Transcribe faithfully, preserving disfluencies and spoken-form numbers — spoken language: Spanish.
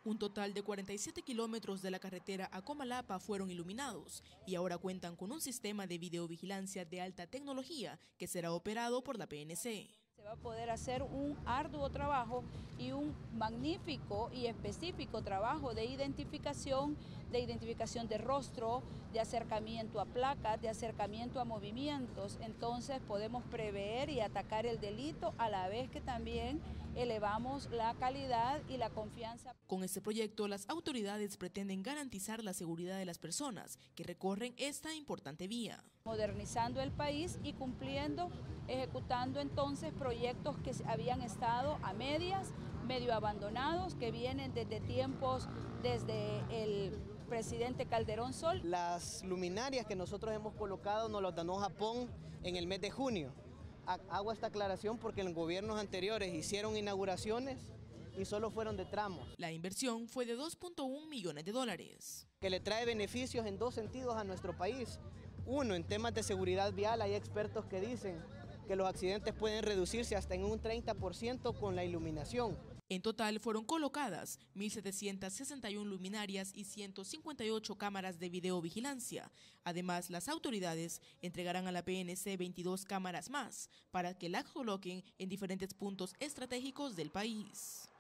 Un total de cuarenta y siete kilómetros de la carretera a Comalapa fueron iluminados y ahora cuentan con un sistema de videovigilancia de alta tecnología que será operado por la P N C. Se va a poder hacer un arduo trabajo y un magnífico y específico trabajo de identificación, de identificación de rostro, de acercamiento a placas, de acercamiento a movimientos. Entonces podemos prever y atacar el delito a la vez que también elevamos la calidad y la confianza. Con este proyecto, las autoridades pretenden garantizar la seguridad de las personas que recorren esta importante vía. Modernizando el país y cumpliendo, ejecutando entonces proyectos que habían estado a medias, medio abandonados, que vienen desde tiempos, desde el presidente Calderón Sol. Las luminarias que nosotros hemos colocado nos las donó Japón en el mes de junio. Hago esta aclaración porque en gobiernos anteriores hicieron inauguraciones y solo fueron de tramos. La inversión fue de dos punto uno millones de dólares. Que le trae beneficios en dos sentidos a nuestro país. Uno, en temas de seguridad vial hay expertos que dicen que los accidentes pueden reducirse hasta en un treinta por ciento con la iluminación. En total fueron colocadas mil setecientas sesenta y una luminarias y ciento cincuenta y ocho cámaras de videovigilancia. Además, las autoridades entregarán a la P N C veintidós cámaras más para que las coloquen en diferentes puntos estratégicos del país.